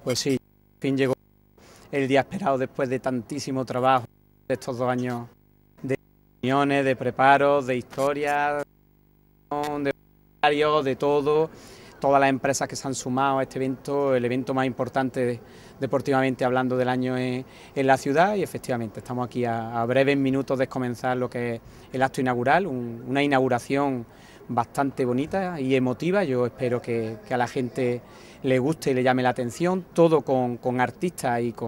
Pues sí, al fin llegó el día esperado después de tantísimo trabajo, de estos 2 años de reuniones, de preparos, de historias, de horarios, de todo, todas las empresas que se han sumado a este evento, el evento más importante deportivamente hablando del año en la ciudad, y efectivamente estamos aquí a breves minutos de comenzar lo que es el acto inaugural, una inauguración bastante bonita y emotiva. Yo espero que a la gente le guste y le llame la atención, todo con artistas y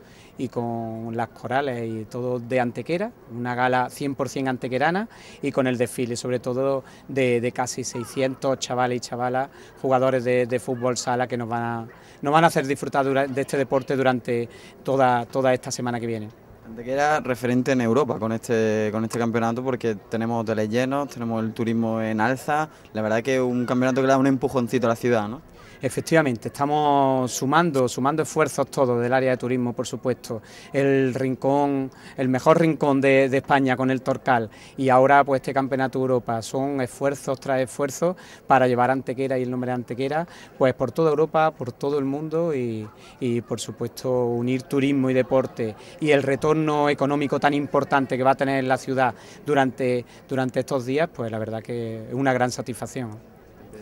con las corales y todo de Antequera, una gala 100% antequerana, y con el desfile sobre todo de casi 600 chavales y chavalas, jugadores de fútbol sala, que nos van a hacer disfrutar de este deporte durante toda esta semana que viene. Antequera referente en Europa con este campeonato, porque tenemos hoteles llenos, tenemos el turismo en alza. La verdad que es un campeonato que le da un empujoncito a la ciudad, ¿no? Efectivamente, estamos sumando esfuerzos todos del área de turismo, por supuesto. El mejor rincón de España con el Torcal, y ahora pues este Campeonato de Europa, son esfuerzos tras esfuerzos para llevar Antequera y el nombre de Antequera pues por toda Europa, por todo el mundo, y por supuesto unir turismo y deporte y el retorno económico tan importante que va a tener la ciudad durante estos días, pues la verdad que es una gran satisfacción.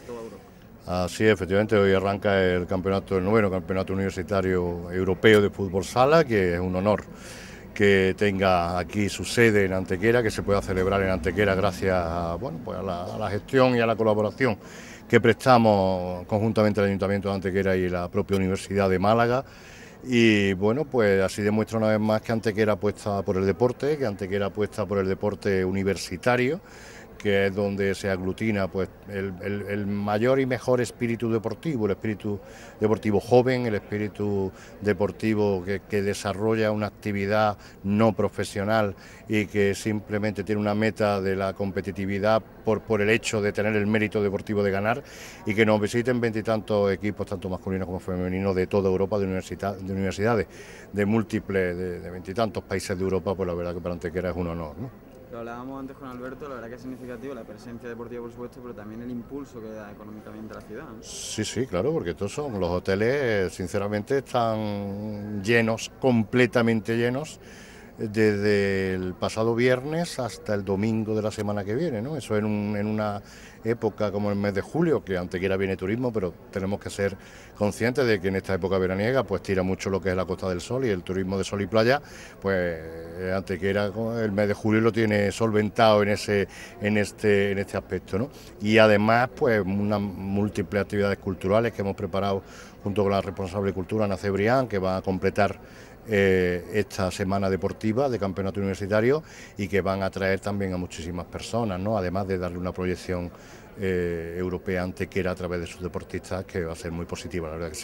Así, efectivamente, hoy arranca el noveno campeonato universitario europeo de fútbol sala, que es un honor que tenga aquí su sede en Antequera, que se pueda celebrar en Antequera gracias a la gestión y a la colaboración que prestamos conjuntamente al Ayuntamiento de Antequera y la propia Universidad de Málaga. Y bueno, pues así demuestra una vez más que Antequera apuesta por el deporte, que Antequera apuesta por el deporte universitario, que es donde se aglutina pues el mayor y mejor espíritu deportivo, el espíritu deportivo joven, el espíritu deportivo que desarrolla una actividad no profesional y que simplemente tiene una meta de la competitividad por el hecho de tener el mérito deportivo de ganar, y que nos visiten veintitantos equipos, tanto masculinos como femeninos, de toda Europa, de universidades de múltiples, de veintitantos países de Europa. Pues la verdad que para Antequera es un honor, ¿no? Lo hablábamos antes con Alberto, la verdad que es significativo la presencia deportiva, por supuesto, pero también el impulso que da económicamente a la ciudad, ¿no? Sí, claro, porque todos son los hoteles, sinceramente, están llenos, completamente llenos, desde el pasado viernes hasta el domingo de la semana que viene, ¿no? Eso en una época como el mes de julio, que Antequera viene turismo, pero tenemos que ser conscientes de que en esta época veraniega pues tira mucho lo que es la Costa del Sol y el turismo de sol y playa. Pues Antequera el mes de julio lo tiene solventado en este aspecto, ¿no? Y además pues unas múltiples actividades culturales que hemos preparado junto con la responsable de Cultura, Ana Cebrián, que va a completar esta semana deportiva de campeonato universitario, y que van a atraer también a muchísimas personas, ¿no? Además de darle una proyección europea a Antequera a través de sus deportistas, que va a ser muy positiva, la verdad que sí.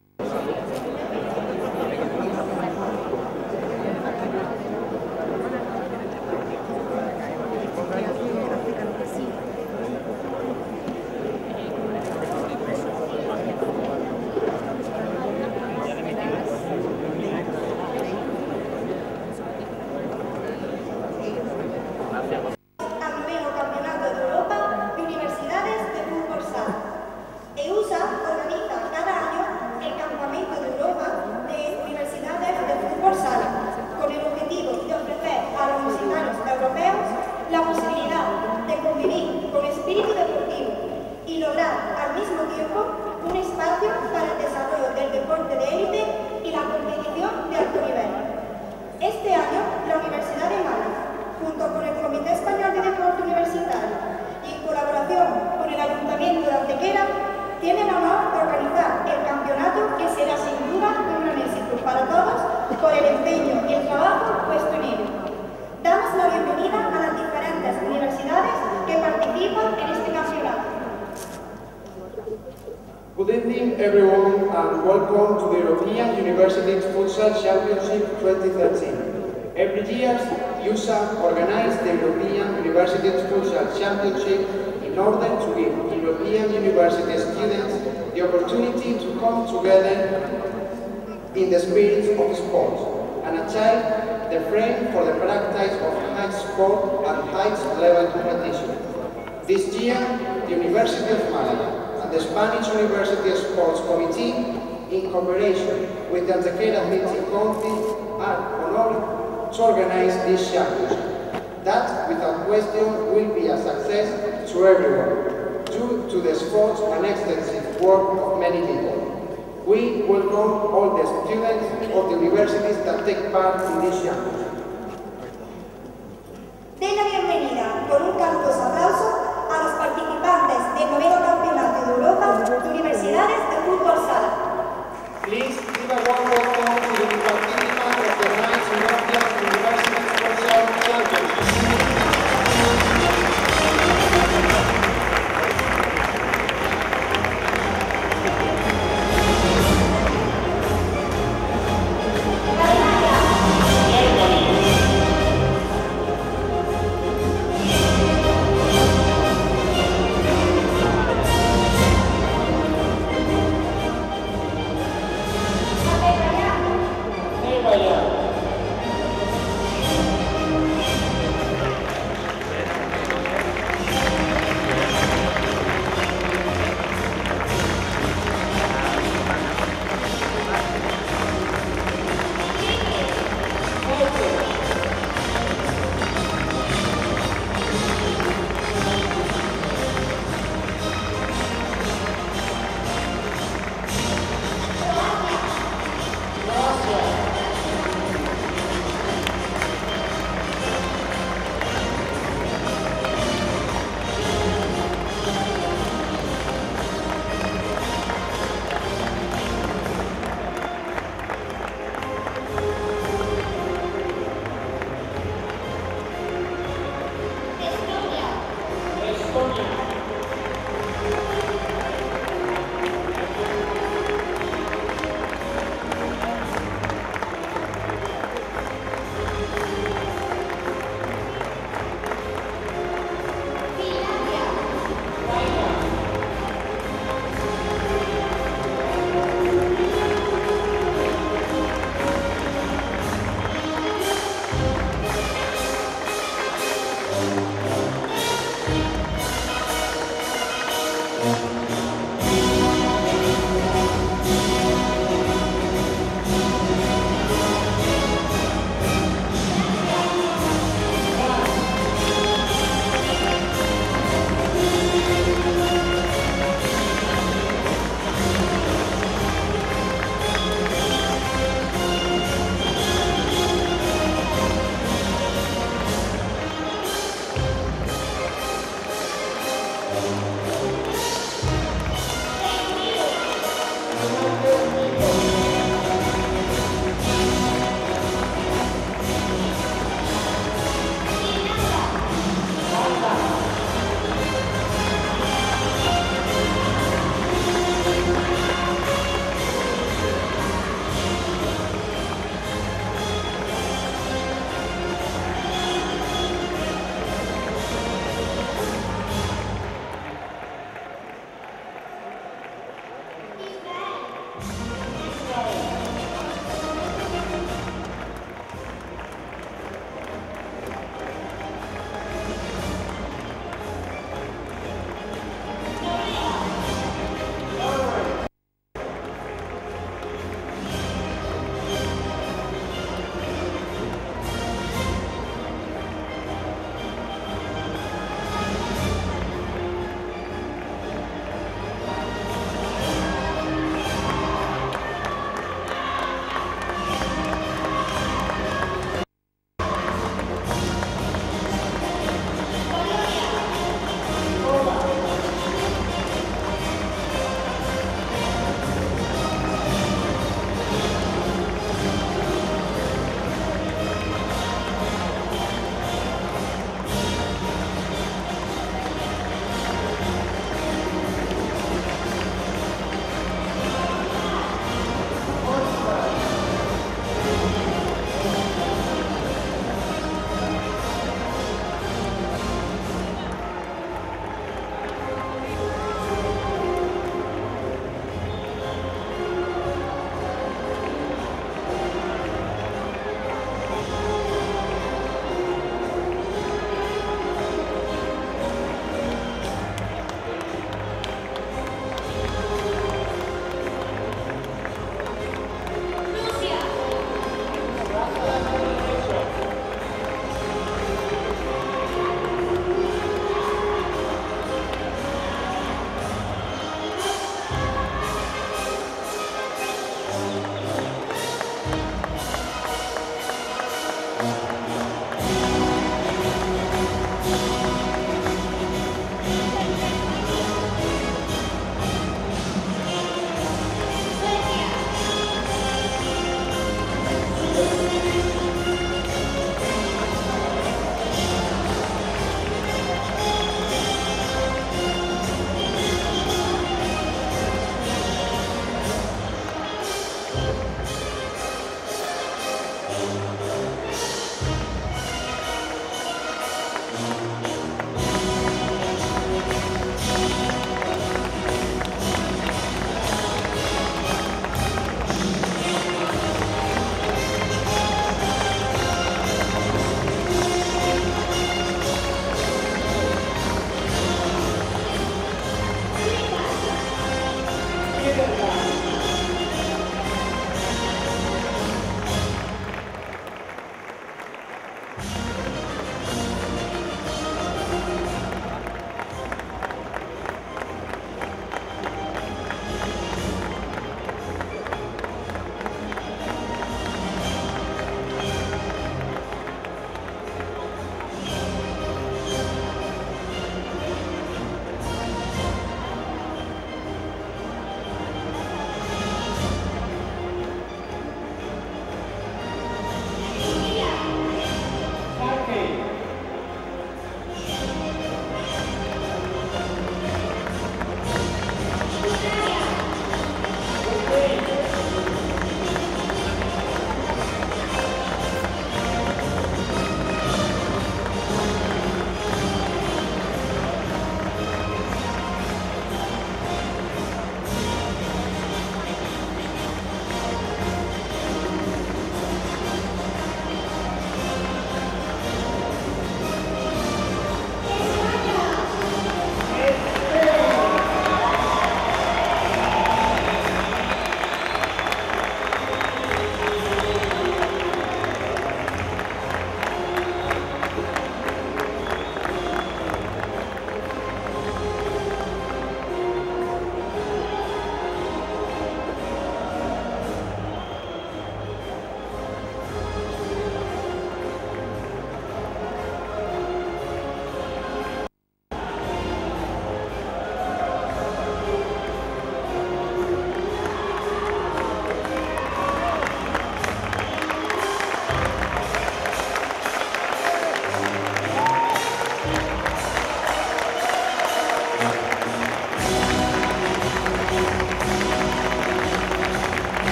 La posibilidad de convivir con espíritu deportivo y lograr al mismo tiempo un espacio para el desarrollo del deporte de élite y la competición de alto nivel. Este año, la Universidad de Málaga, junto con el Comité Español de Deporte Universitario y en colaboración con el Ayuntamiento de Antequera, tiene el honor de organizar el campeonato, que será sin duda un gran éxito para todos por el empeño y el trabajo puesto en ello. Damos la bienvenida a las diferentes universidades que participan en este campeonato. Good evening everyone, and welcome to the European Universities Futsal Championship 2013. Every year, USA organizes the European Universities Futsal Championship in order to give European university students the opportunity to come together in the spirit of sports and achieve the frame for the practice of high sport and high-level competition. This year, the University of Málaga and the Spanish University Sports Committee in cooperation with the Antequera Athletic County, are honored to organize this championship. That, without question, will be a success to everyone, due to the sports and extensive work of many people. We welcome all the students of the universities that take part in this championship. Den la bienvenida con un caluroso aplauso a los participantes del 9º Campeonato de Europa de Universidades de Fútbol Sala. Please give a warm welcome to the participants of the 9th European University Futsal Championship. Normally,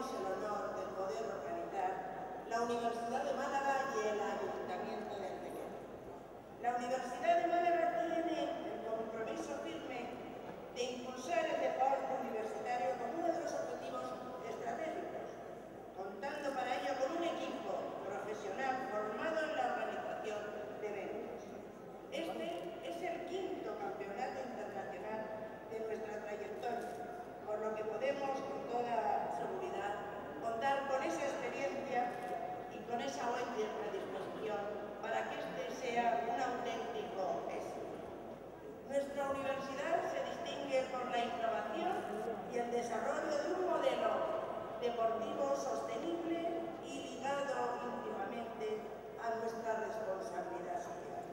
tenemos el honor de poder organizar la Universidad de Málaga y el Ayuntamiento de Antequera. La Universidad de Málaga tiene el compromiso firme de impulsar el deporte universitario como uno de los objetivos estratégicos, contando para ello con un equipo profesional formado en la organización de eventos. Este es el 5º campeonato internacional de nuestra trayectoria, por lo que podemos con toda seguridad contar con esa experiencia y con esa buena predisposición para que este sea un auténtico éxito. Nuestra universidad se distingue por la innovación y el desarrollo de un modelo deportivo sostenible y ligado íntimamente a nuestra responsabilidad social.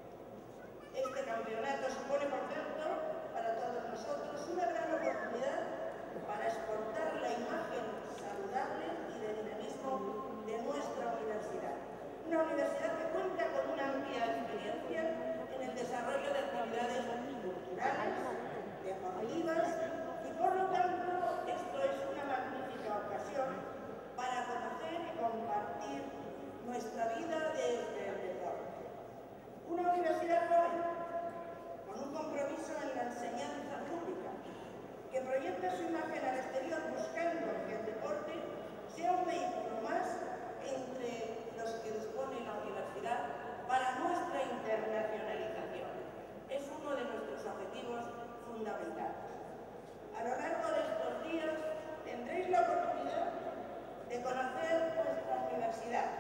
Este campeonato supone, por tanto, para todos nosotros una gran oportunidad para exportar la imagen saludable y de dinamismo de nuestra universidad. Una universidad que cuenta con una amplia experiencia en el desarrollo de actividades culturales, deportivas y, por lo tanto, esto es una magnífica ocasión para conocer y compartir nuestra vida desde el deporte. Una universidad joven, con un compromiso en la enseñanza pública, que proyecta su imagen al exterior buscando que el deporte sea un vehículo más entre los que dispone la universidad para nuestra internacionalización. Es uno de nuestros objetivos fundamentales. A lo largo de estos días tendréis la oportunidad de conocer nuestra universidad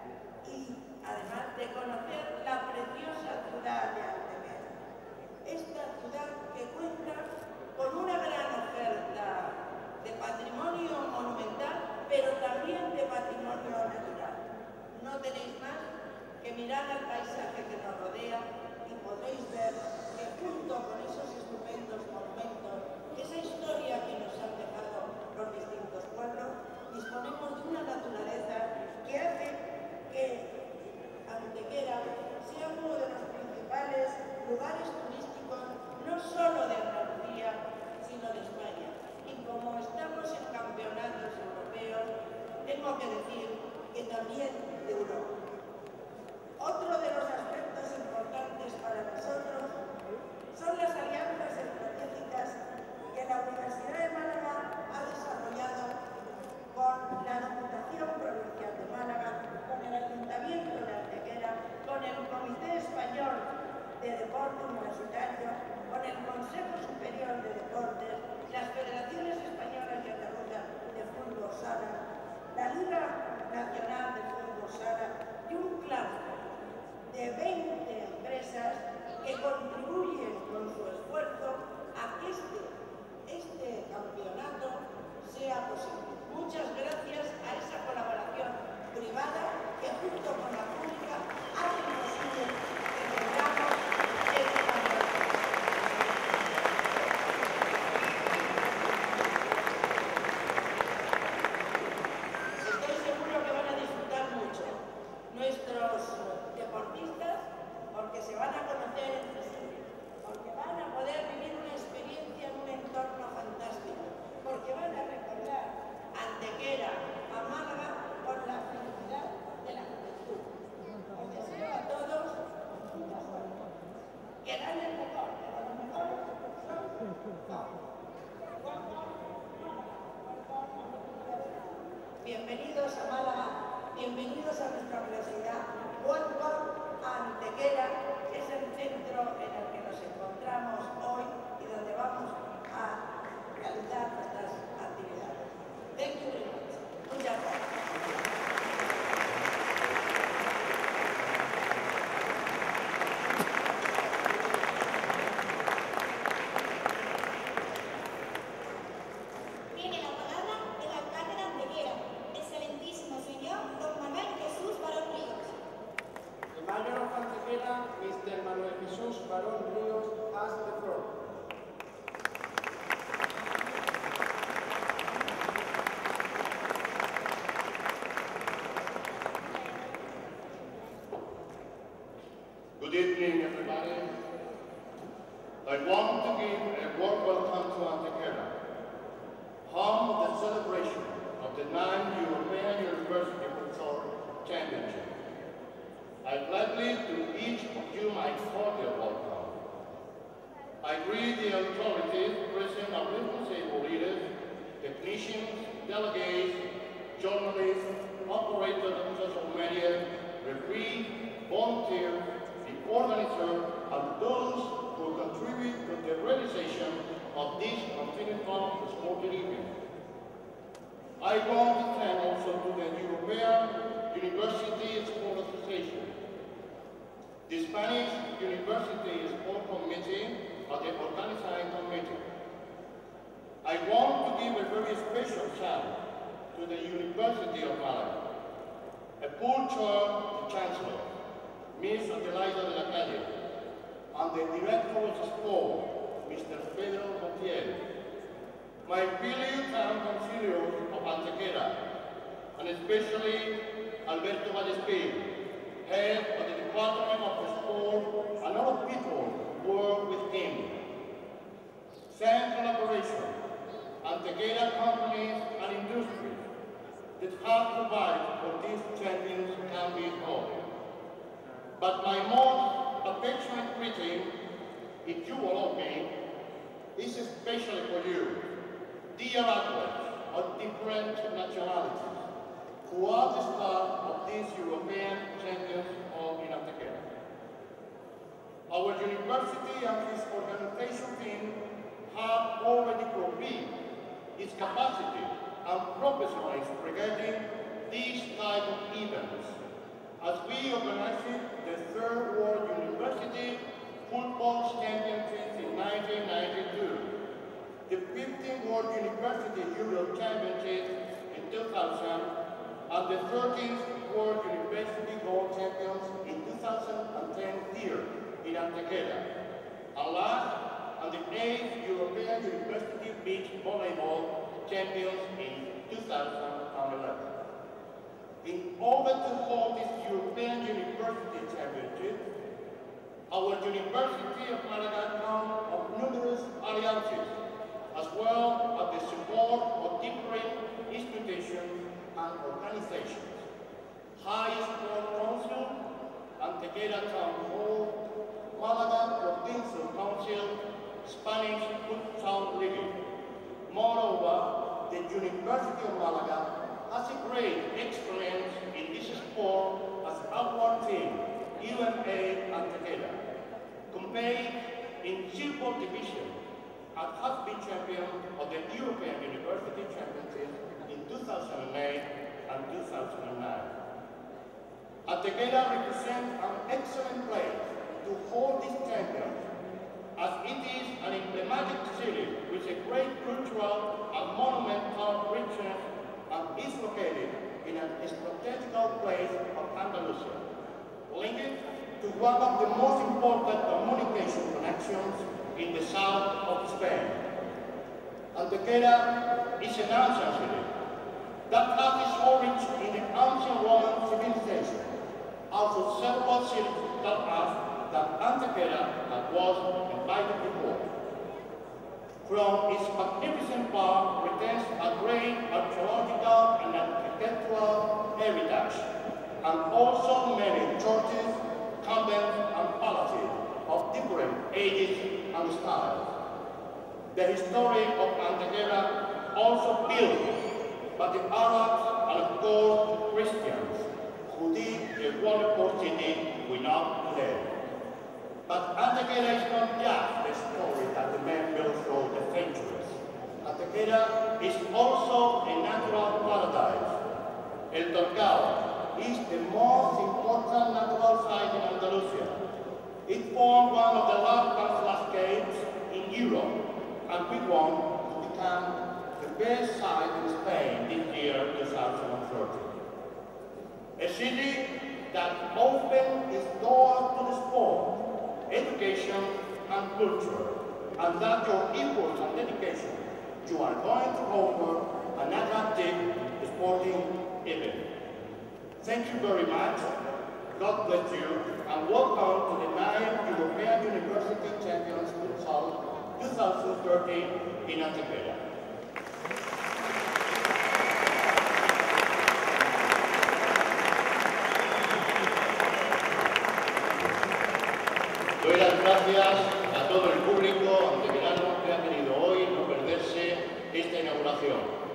y, además, de conocer la preciosa ciudad de Antequera. Esta ciudad que cuenta con una gran oferta de patrimonio monumental, pero también de patrimonio natural. No tenéis más que mirar al paisaje que nos rodea y podréis ver que junto con esos estupendos monumentos, esa historia que nos han dejado los distintos pueblos, disponemos de una naturaleza que hace que Antequera sea uno de los principales lugares turísticos, no solo de Andalucía, sino de España. Y como estamos en campeonatos europeos, tengo que decir que también de Europa. Otro de los aspectos importantes para nosotros son las alianzas estratégicas que la Universidad de Málaga ha desarrollado con la Diputación Provincial de Málaga, con el Ayuntamiento de Antequera, con el Comité Español de Deporte Universitario, con el Consejo Superior de Deportes, las Federaciones Españolas y Andaluzas de Fútbol Sala, la Liga Nacional de Fútbol Sala y un clúster de 20 empresas que contribuyen con su esfuerzo a que este campeonato sea posible. Muchas gracias a esa colaboración privada que junto con la pública hace posible que tengamos este campeonato. Estoy seguro que van a disfrutar mucho nuestros deportistas, porque se van a conocer entre sí, porque van a poder vivir una experiencia en un entorno fantástico, porque van a recordar Antequera, a Málaga, por la felicidad de la juventud. Os deseo a todos mucha suerte. Que gane el mejor, pero los mejores son bienvenidos a Málaga, bienvenidos a nuestra universidad. Welcome a Antequera, que es el centro en el que nos encontramos hoy y donde vamos a realizar nuestras actividades. Thank you very much. Muchas gracias. Tiene la palabra el alcalde de Antequera, excelentísimo señor don Manuel Jesús Barón Ríos. The Mayor of Antequera, Mr. Manuel Jesús Barón Ríos, has the floor. Good evening, everybody. I want to give a warm welcome to Antequera, home of the celebration of of the 9th European University Futsal Championship. I gladly to each of you my cordial welcome. I greet the authorities present and responsible leaders, technicians, delegates, journalists, operators of social media, referees, volunteers, the organizers, and those who contribute to the realization of this continental sporting event. I want to thank also to the European University Sport Association, the Spanish University Sport Committee, and the organizing committee. I want to give a very special shout to the University of Malaga, a full chair, the Chancellor, Ms. Adelaida de la Calle, and the Director of Sport, Mr. Pedro Montiel, my fellow town councillors of Antequera, and especially Alberto Vallespín, head of the Department of Sport, and all people who work with him. Same collaboration, Antequera companies and industries that have provided for these champions can be held. But my most affectionate greeting, if you allow me, is especially for you, dear athletes of different nationalities, who are the start of these European champions of Antequera. Our university and its organization team have already proved its capacity and professionalism regarding these type of events, as we organized the 3rd World University Football Championships in 1992, the 15th World University Europe Championships in 2000, and the 13th World University Gold Champions in 2010 here in Antequera, and last, and the 8th European University Beach Volleyball Champions in 2011. In order to hold this European University Championship, our University of Malaga counts on numerous alliances, as well as the support of different institutions and organizations. High Sport Council, Antequera Town Hall, Malaga Provincial Council, Spanish Futsal League. Moreover, the University of Malaga has a great experience in this sport as our team, UMA Antequera, competing in silver division and has been champion of the European University Championships in 2008 and 2009. Antequera represents an excellent place to hold this champion, as it is an emblematic city with a great cultural and monumental richness and is located in a strategical place of Andalusia, linked to one of the most important communication connections in the south of Spain. Antequera is an ancient city that has its origin in the ancient Roman civilization. Also, several cities tell us that Antequera was invited before. From its magnificent park retains a great archaeological and architectural heritage, and also many churches, convents, and palaces of different ages and styles. The history of Antequera also built by the Arabs and of course Christians, who did the wonderful city we know today. But Antequera is not just the story that the men built through the centuries. Antequera is also a natural paradise. El Torcal is the most important natural site in Andalusia. It forms one of the largest landscapes in Europe, and we want to become the best site in Spain this year, 2030. A city that opens its doors to the sport, education, and culture, and that your efforts and dedication, you are going to offer an attractive sporting event. Thank you very much. God bless you, and welcome to the 9th European University Champions Futsal 2013 in Antequera.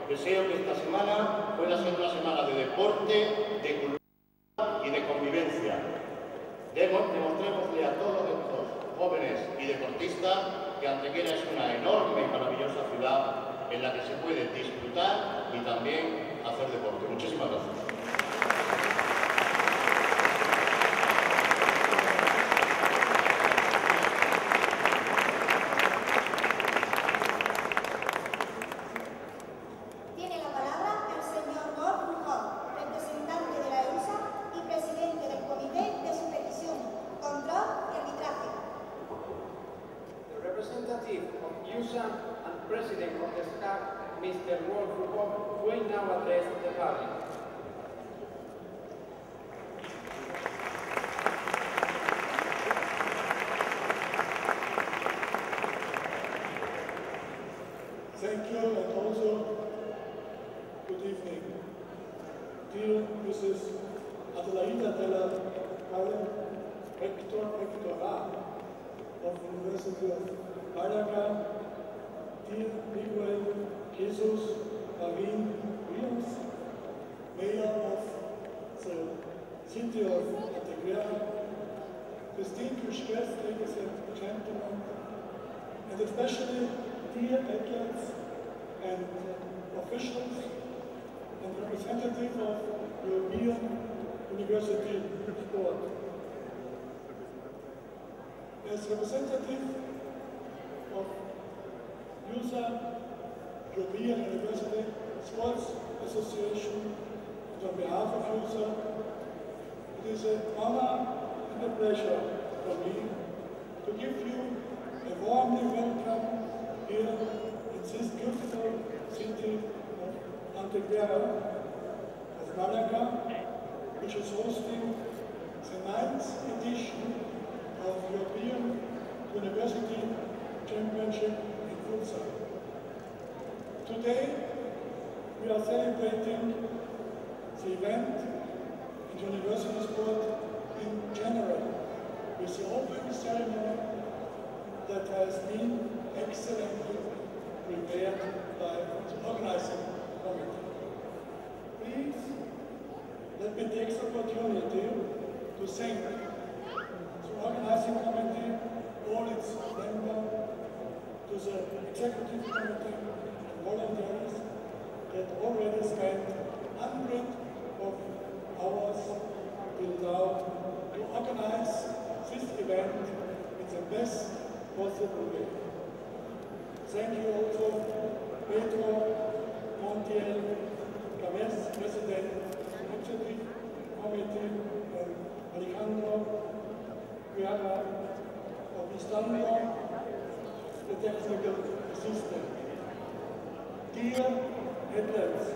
Deseo que esta semana pueda ser una semana de deporte, de cultura y de convivencia. Demostrémosle a todos estos jóvenes y deportistas que Antequera es una enorme y maravillosa ciudad en la que se puede disfrutar y también hacer deporte. Muchísimas gracias. Mr. World Football will now address the public. Thank you, and also good evening. Dear Mrs. Adelaida della Valle, Rectora of the University of Malaga, dear Miguel Jesus Marin Williams, Mayor of the City of Antequera, distinguished guests, ladies and gentlemen, and especially dear athletes and officials and representatives of European University Sport. As representative of USA European University Sports Association, and on behalf of USA, it is an honor and a pleasure for me to give you a warmly welcome here in this beautiful city of Antequera of Malaga, which is hosting the 9th edition of European University Championship in futsal. Today, we are celebrating the event in university sport in general with the opening ceremony that has been excellently prepared by the organizing committee. Please let me take the opportunity to thank the organizing committee, all its members, to the executive committee, volunteers that already spent hundreds of hours till now to organize this event in the best possible way. Thank you also Pedro Montiel, Gomez, President, Executive Committee, and Alejandro Guerra of Istanbul, the technical assistant. Dear athletes,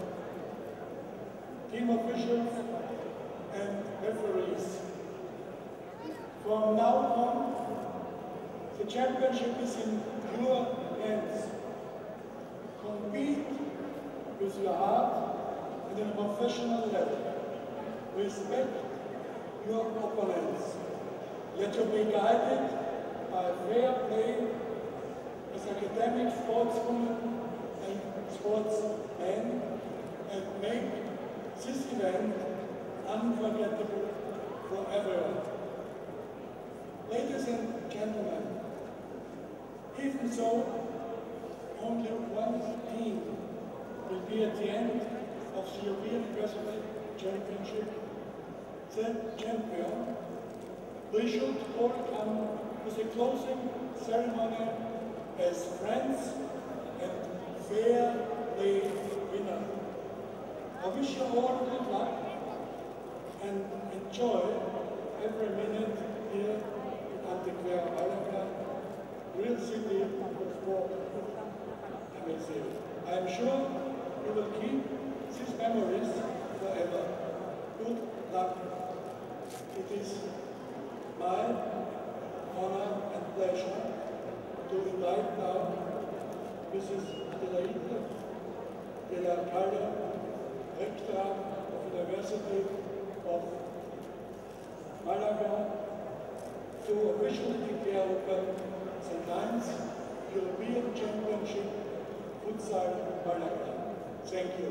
team officials, and referees, from now on, the championship is in your hands. Compete with your heart and in a professional level. Respect your opponents. Let you be guided by fair play as academic sportswomen and sportsmen, and make this event unforgettable for everyone. Ladies and gentlemen, even though only one team will be at the end of the European University Championship, the champion, we should all come to the closing ceremony as friends and fair play winner. I wish you all good luck and enjoy every minute here in Antequera, Malaga, real city of sport. I am sure you will keep these memories forever. Good luck. It is my honor and pleasure to invite now Mrs. Adelaida della Valle, Rectora of the University of Malaga, to officially declare open the 9th European Championship Futsal Malaga. you.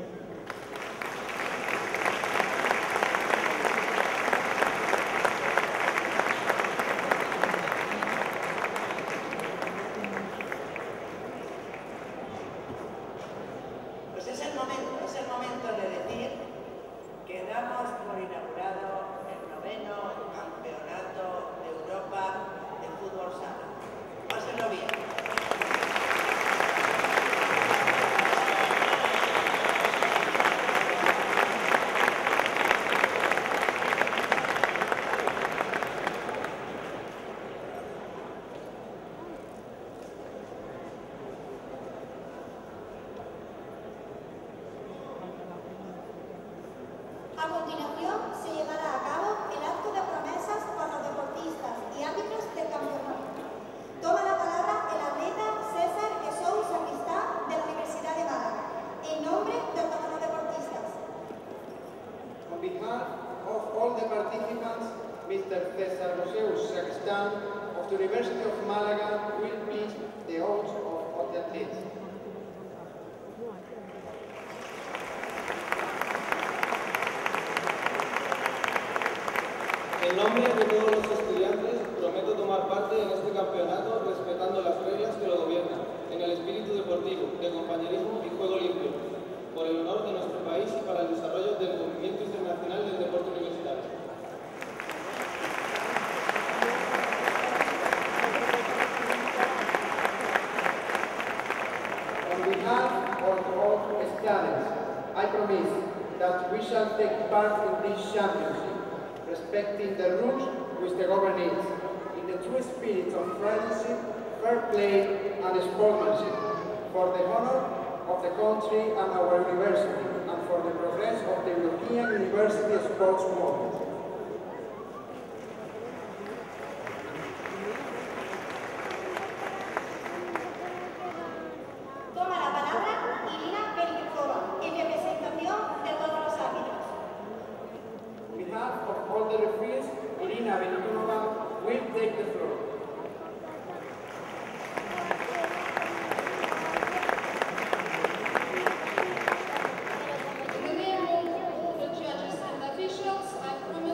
Pues es el momento de decir que damos por inaugurado el 9º Campeonato de Europa de Fútbol Sala. Pásenlo bien. A continuación se llevará a cabo el acto de promesas para los deportistas y árbitros del campeonato. Toma la palabra el atleta César Esou Sacristán de la Universidad de Málaga, en nombre de todos los deportistas. On behalf of all the participants, Mr. César Esou Sacristán of the University of Málaga will please the oath of the athletes. En nombre de todos los estudiantes, prometo tomar parte en este campeonato respetando las reglas que lo gobiernan, en el espíritu deportivo, de compañerismo y juego limpio, por el honor de nuestro país y para el desarrollo del movimiento internacional del deporte universitario. On behalf of all students, I promise that we shall take part in this championship, respecting the rules which the government is, in the true spirit of friendship, fair play and sportsmanship, for the honor of the country and our university, and for the progress of the European University sports movement. Toma la palabra Irina Belikova, en representación de todos los árbitros. On behalf of all the referees, Irina Belikova will take the floor. In the name of all the judges and officials, I promise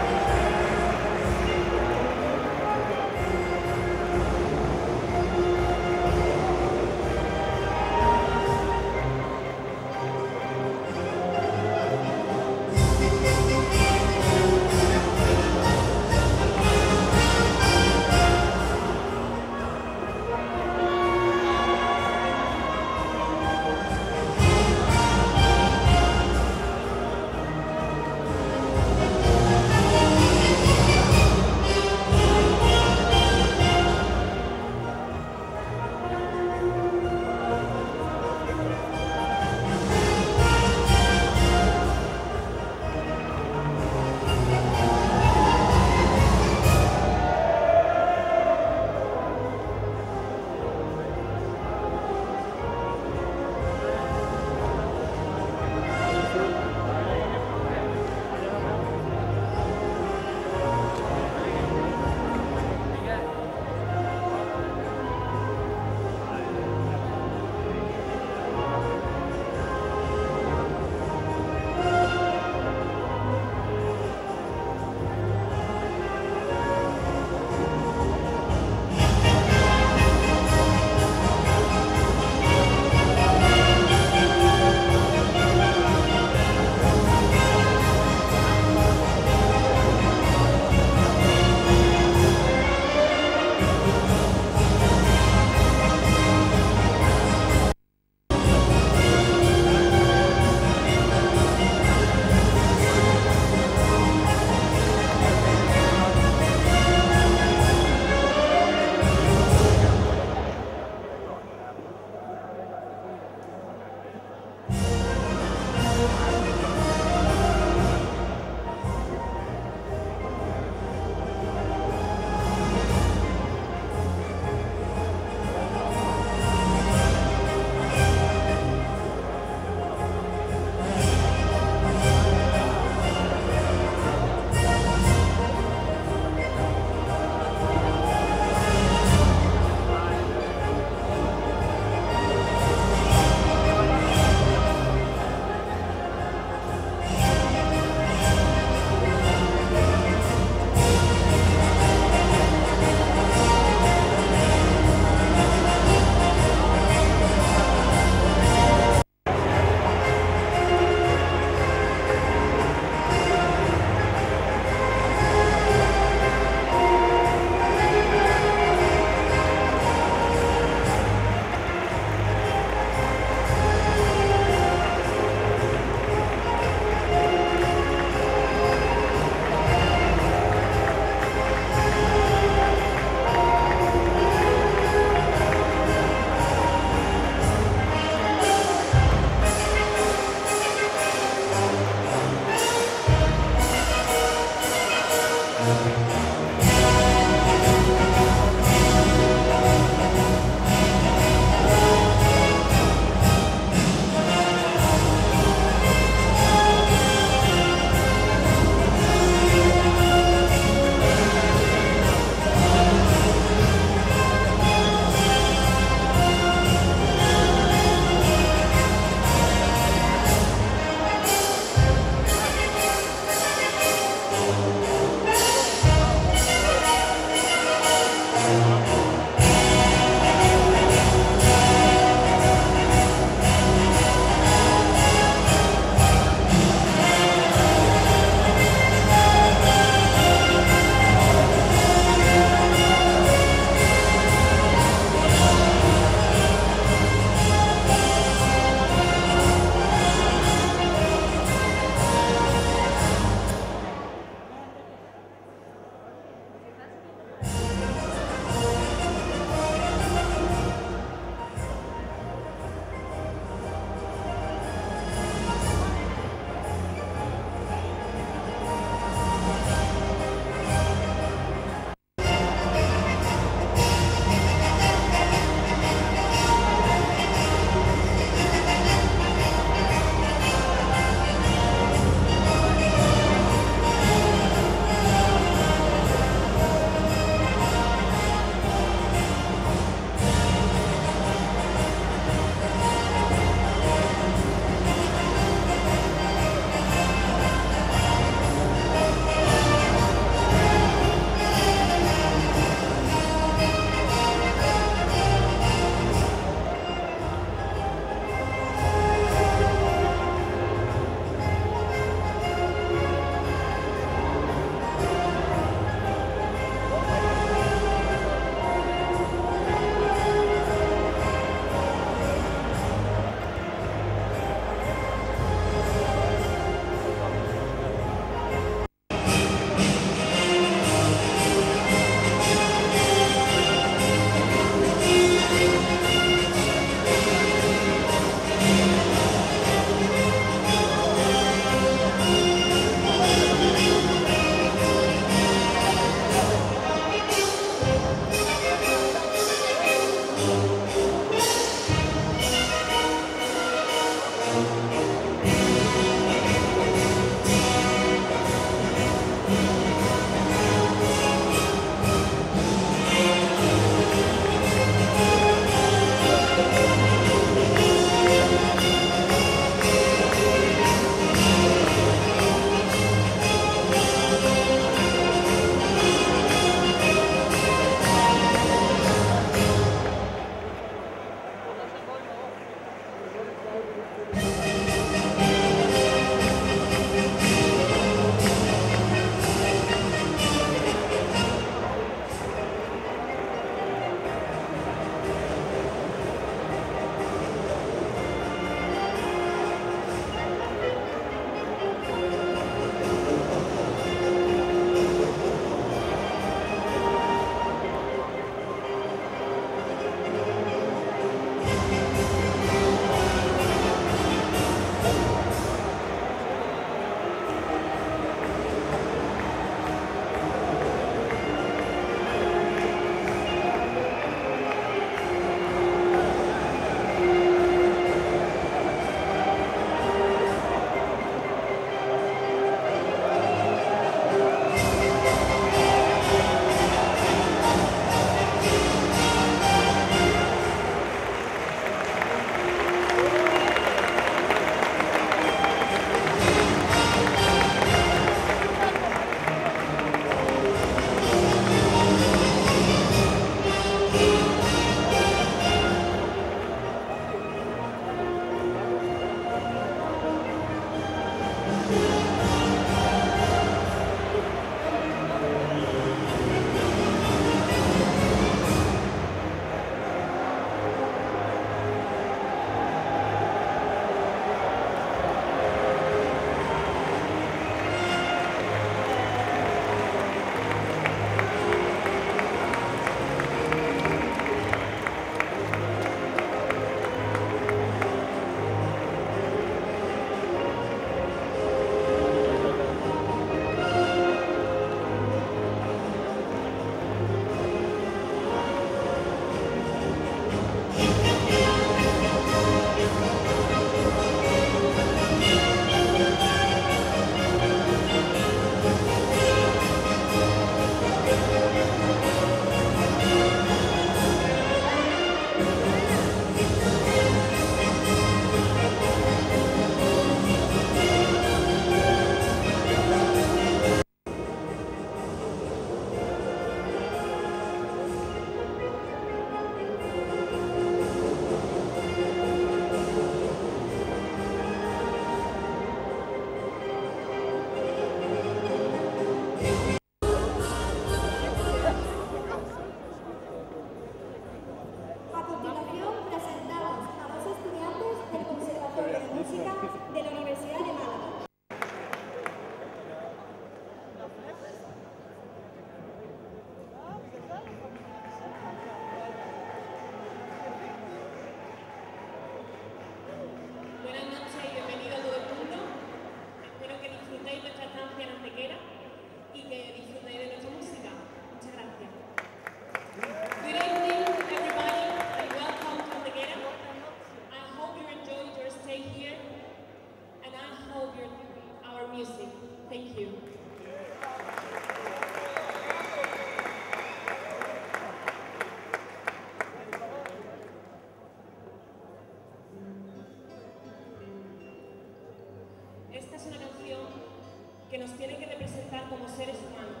que nos tiene que representar como seres humanos.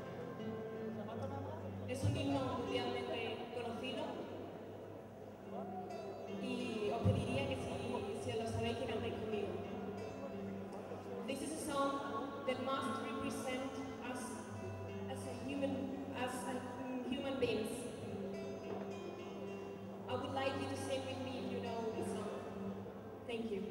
Es un himno mundialmente conocido y os pediría que si lo sabéis que cantéis conmigo. This is a song that must represent us as human beings. I would like you to sing with me if you know the song. Thank you.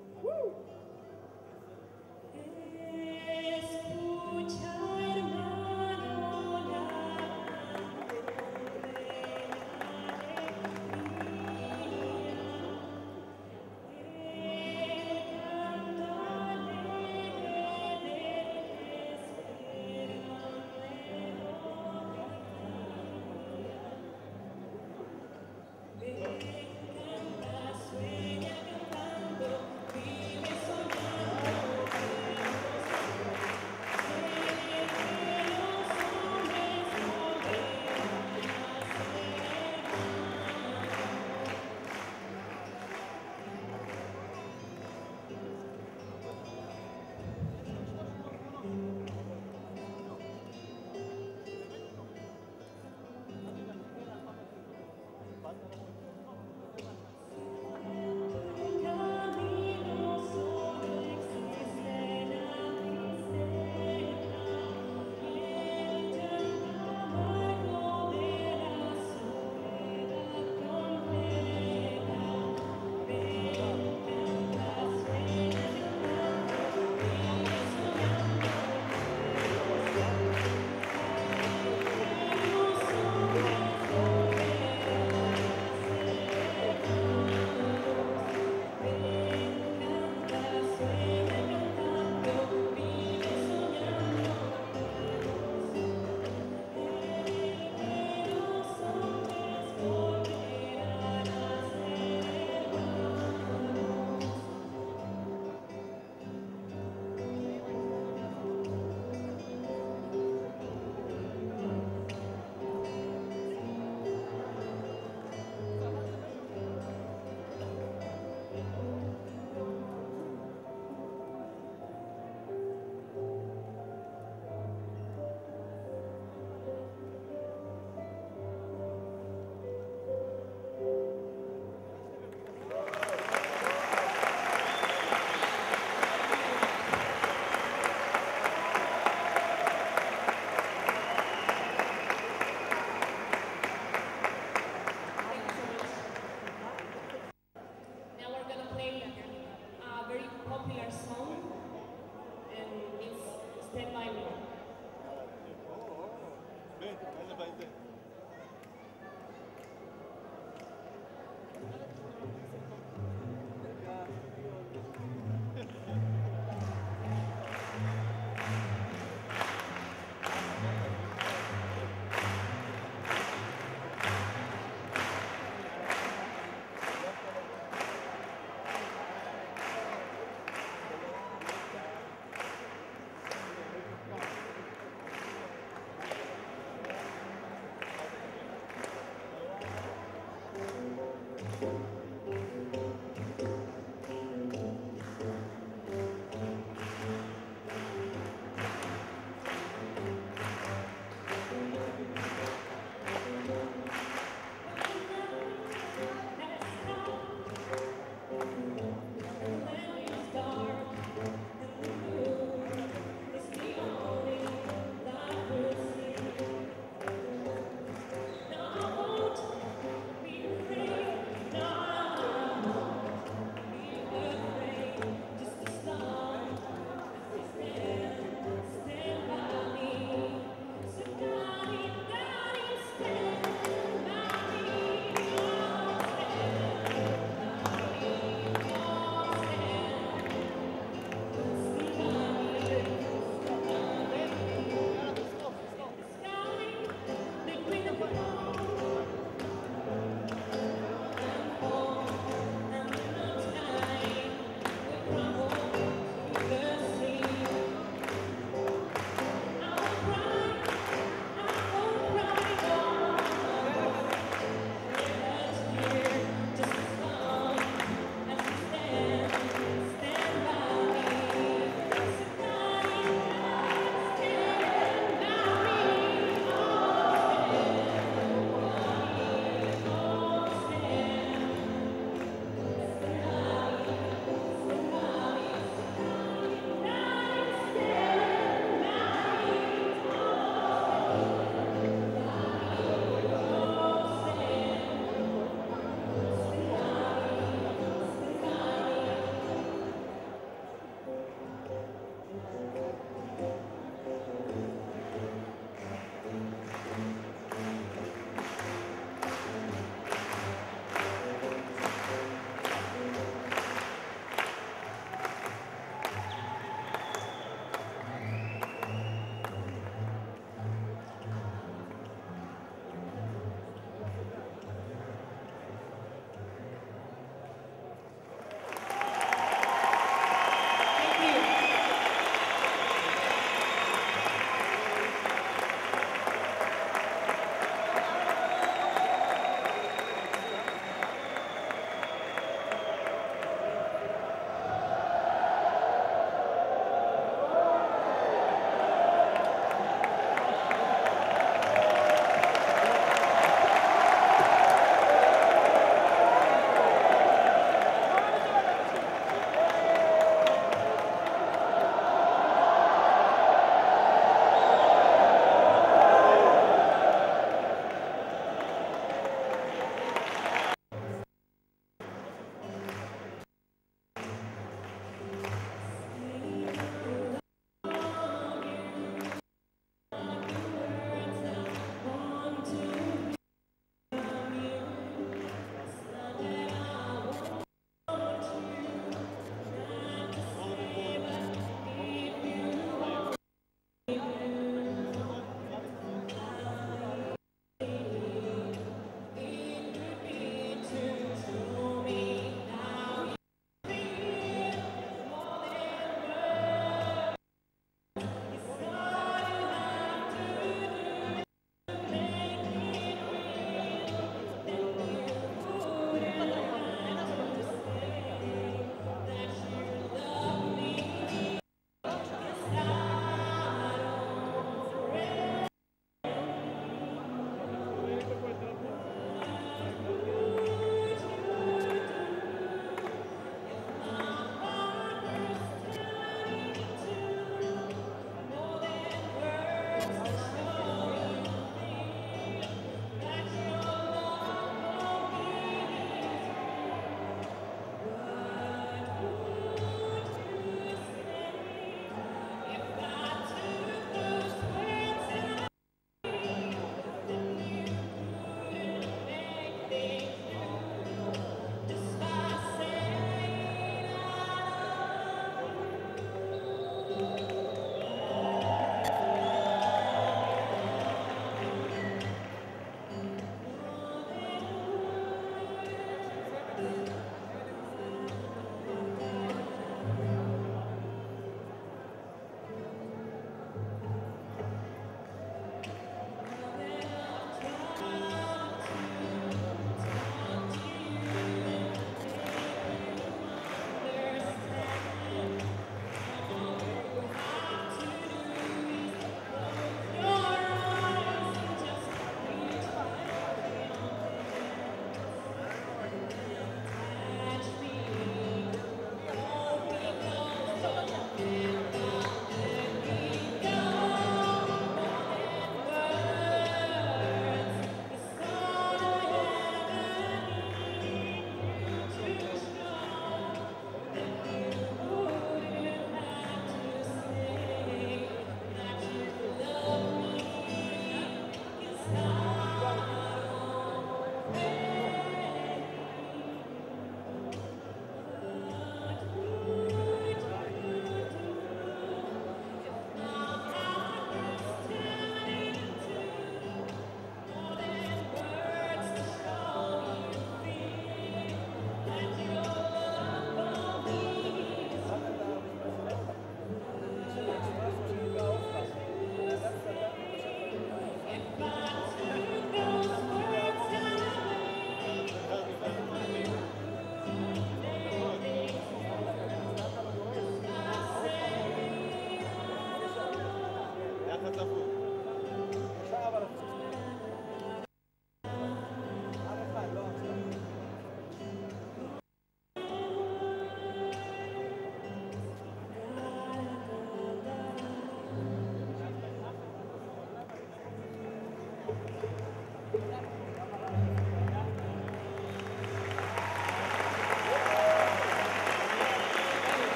Escucha, hermano.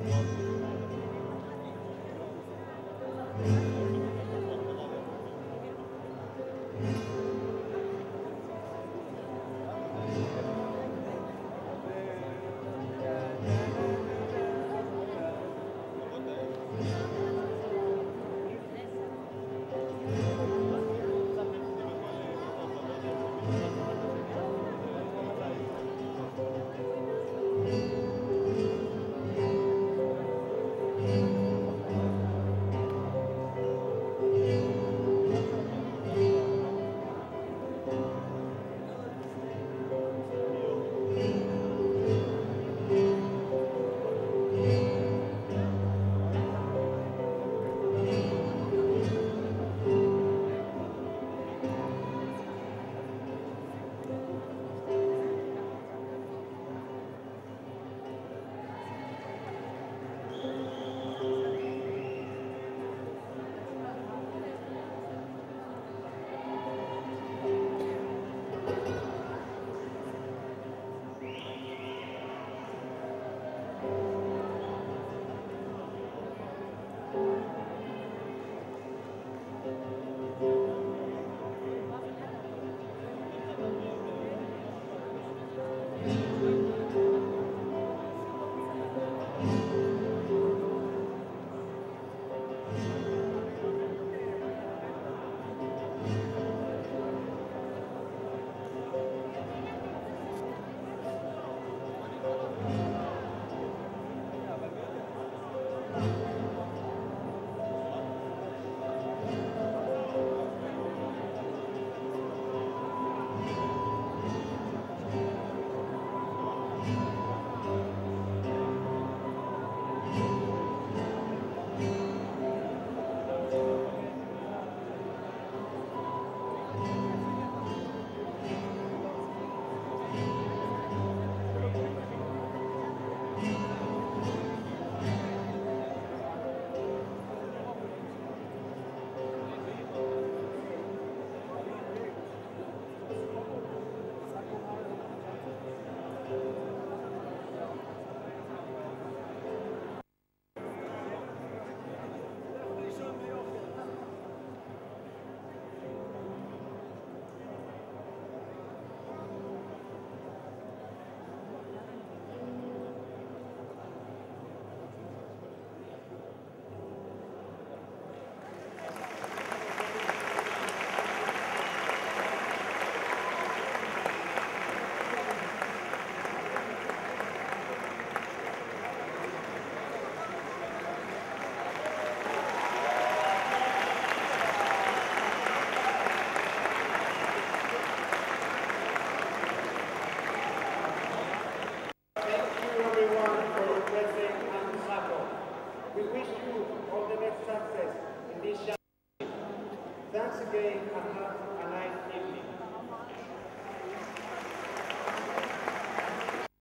Thank you.